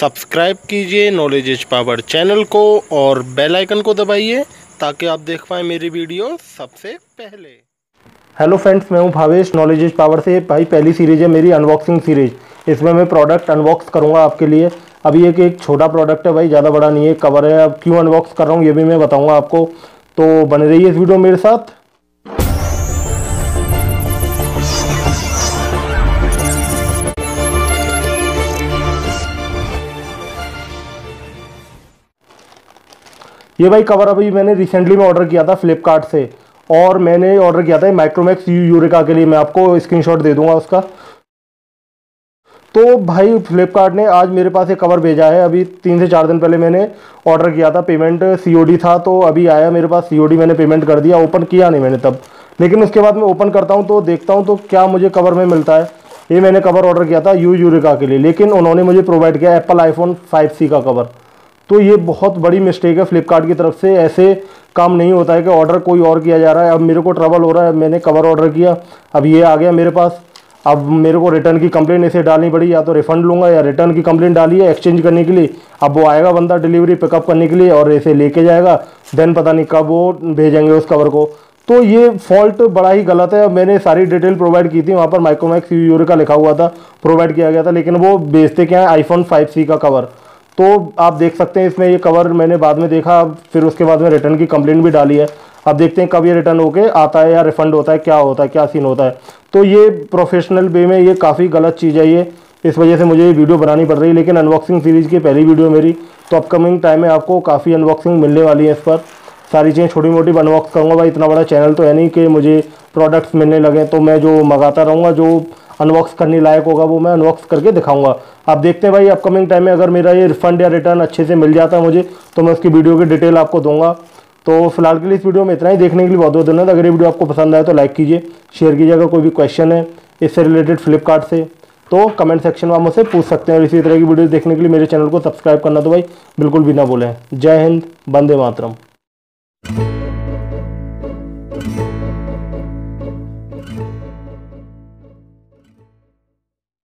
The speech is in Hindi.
सब्सक्राइब कीजिए नॉलेज इज पावर चैनल को और बेल आइकन को दबाइए ताकि आप देख पाएँ मेरी वीडियो सबसे पहले। हेलो फ्रेंड्स, मैं हूं भावेश नॉलेज इज पावर से। भाई पहली सीरीज़ है मेरी अनबॉक्सिंग सीरीज़। इसमें मैं प्रोडक्ट अनबॉक्स करूंगा आपके लिए। अभी एक छोटा प्रोडक्ट है भाई, ज़्यादा बड़ा नहीं है, कवर है। अब क्यों अनबॉक्स कर रहा हूँ ये भी मैं बताऊँगा आपको, तो बने रहिए इस वीडियो मेरे साथ। ये भाई कवर अभी मैंने रिसेंटली में ऑर्डर किया था फ्लिपकार्ट से, और मैंने ऑर्डर किया था माइक्रोमैक्स यूरेका के लिए। मैं आपको स्क्रीनशॉट दे दूंगा उसका। तो भाई फ्लिपकार्ट ने आज मेरे पास एक कवर भेजा है। अभी 3 से 4 दिन पहले मैंने ऑर्डर किया था, पेमेंट सीओडी था, तो अभी आया मेरे पास सीओडी। मैंने पेमेंट कर दिया, ओपन किया नहीं मैंने तब, लेकिन उसके बाद मैं ओपन करता हूँ तो देखता हूँ तो क्या मुझे कवर में मिलता है। ये मैंने कवर ऑर्डर किया था यूरेका के लिए, लेकिन उन्होंने मुझे प्रोवाइड किया एप्पल आईफोन 5C का कवर। तो ये बहुत बड़ी मिस्टेक है फ्लिपकार्ट की तरफ से। ऐसे काम नहीं होता है कि ऑर्डर कोई और किया जा रहा है। अब मेरे को ट्रबल हो रहा है, मैंने कवर ऑर्डर किया, अब ये आ गया मेरे पास। अब मेरे को रिटर्न की कंप्लेंट इसे डालनी पड़ी, या तो रिफंड लूँगा या रिटर्न की कंप्लेंट डाली है एक्सचेंज करने के लिए। अब वो आएगा बंदा डिलीवरी पिकअप करने के लिए और इसे लेके जाएगा, देन पता नहीं कब वो भेजेंगे उस कवर को। तो ये फॉल्ट बड़ा ही गलत है। मैंने सारी डिटेल प्रोवाइड की थी, वहाँ पर माइक्रोमैक्स यूरेका लिखा हुआ था, प्रोवाइड किया गया था, लेकिन वो बेचते क्या है आईफोन 5C का कवर। तो आप देख सकते हैं इसमें ये कवर मैंने बाद में देखा, फिर उसके बाद में रिटर्न की कंप्लेंट भी डाली है। अब देखते हैं कब ये रिटर्न होके आता है या रिफंड होता है, क्या होता है, क्या सीन होता है। तो ये प्रोफेशनल वे में ये काफ़ी गलत चीज़ है ये, इस वजह से मुझे ये वीडियो बनानी पड़ रही है। लेकिन अनबॉक्सिंग सीरीज़ की पहली वीडियो मेरी, तो अपकमिंग टाइम में आपको काफ़ी अनबॉक्सिंग मिलने वाली है। इस पर सारी चीज़ें छोटी मोटी अनबॉक्स करूँगा। भाई इतना बड़ा चैनल तो है नहीं कि मुझे प्रोडक्ट्स मिलने लगे, तो मैं जो मंगाता रहूँगा, जो अनबॉक्स करने लायक होगा वो मैं अनबॉक्स करके दिखाऊंगा। आप देखते हैं भाई अपकमिंग टाइम में अगर मेरा ये रिफंड या रिटर्न अच्छे से मिल जाता है मुझे, तो मैं उसकी वीडियो की डिटेल आपको दूंगा। तो फिलहाल के लिए इस वीडियो में इतना ही। देखने के लिए बहुत बहुत धन्यवाद। अगर ये वीडियो आपको पसंद आए तो लाइक कीजिए, शेयर कीजिए। अगर कोई भी क्वेश्चन है इससे रिलेटेड फ्लिपकार्ट से, तो कमेंट सेक्शन में आप मुझसे पूछ सकते हैं। और इसी तरह की वीडियो देखने के लिए मेरे चैनल को सब्सक्राइब करना तो भाई बिल्कुल भी ना भूलें। जय हिंद, वंदे मातरम।